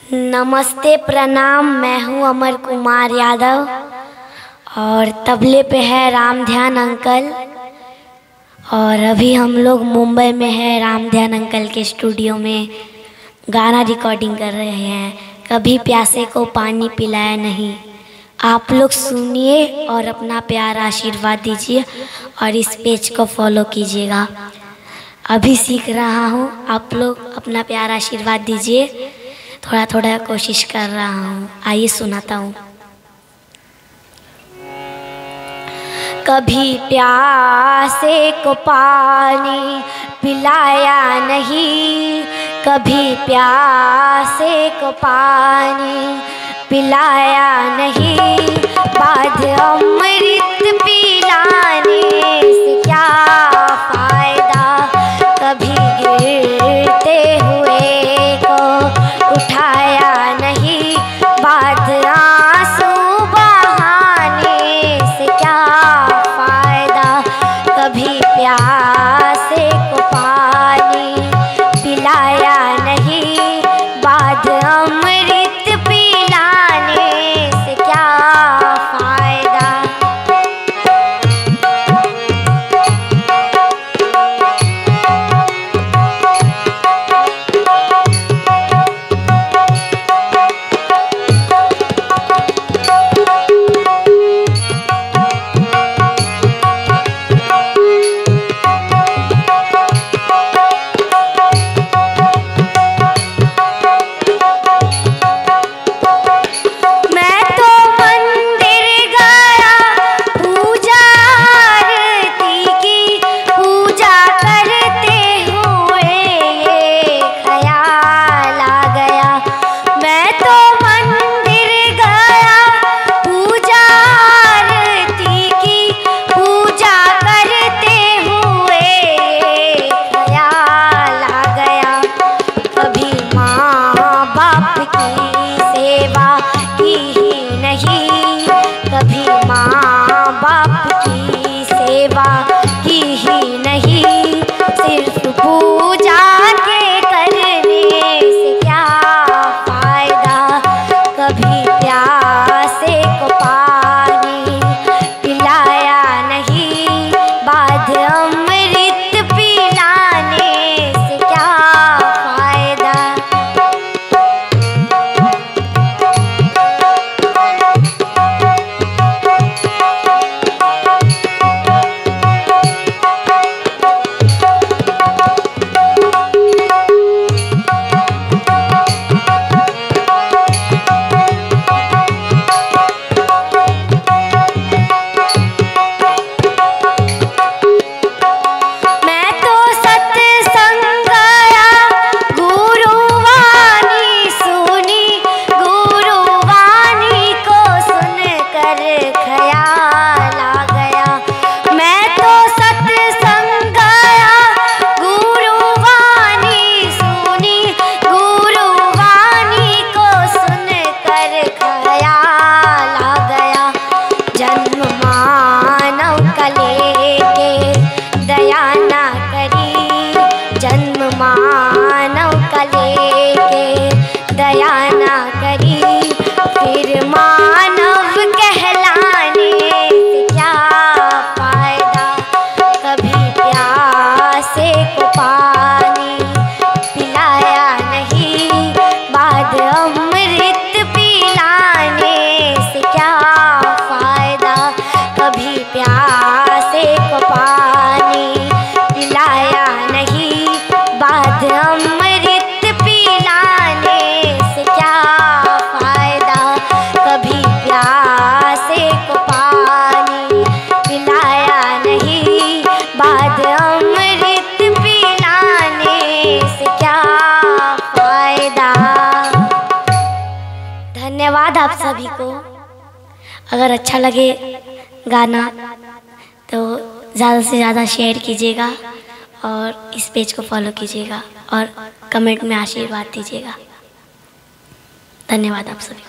नमस्ते प्रणाम, मैं हूँ अमर कुमार यादव और तबले पे है राम ध्यान अंकल। और अभी हम लोग मुंबई में है, राम ध्यान अंकल के स्टूडियो में गाना रिकॉर्डिंग कर रहे हैं। कभी प्यासे को पानी पिलाया नहीं। आप लोग सुनिए और अपना प्यार आशीर्वाद दीजिए और इस पेज को फॉलो कीजिएगा। अभी सीख रहा हूँ, आप लोग अपना प्यार आशीर्वाद दीजिए। थोड़ा थोड़ा कोशिश कर रहा हूँ, आइए सुनाता हूँ। कभी प्यासे को पानी पिलाया नहीं, कभी प्यासे को पानी पिलाया नहीं। बाद अमृत पिलाने से क्या फायदा, कभी गिरते हुए को उठाया नहीं। बाद आंसू बहाने से क्या फायदा, कभी प्यासे को पानी पिलाया नहीं। बाद अमृत पिलाने से क्या फायदा। कभी माँ बाप की सेवा की ही नहीं, सिर्फ पूजा के करने से क्या फायदा। कभी प्यासे को पानी पिलाया नहीं, बाद अमृत पिलाने से क्या फायदा। जन्म मानव का लेके दया ना करी, फिर मानव कहलाने से क्या फायदा। कभी प्यासे को पानी पिलाया नहीं, बाद अमृत पिलाने से क्या फायदा। कभी प्यासे को पानी पिलाया नहीं, बाद अमृत पिलाने से क्या फायदा। कभी प्यासे को पानी पिलाया नहीं, बाद अमृत पिलाने से क्या फायदा। धन्यवाद आप सभी को। अगर अच्छा लगे गाना तो ज़्यादा से ज़्यादा शेयर कीजिएगा और इस पेज को फॉलो कीजिएगा और कमेंट में आशीर्वाद दीजिएगा। धन्यवाद आप सभी।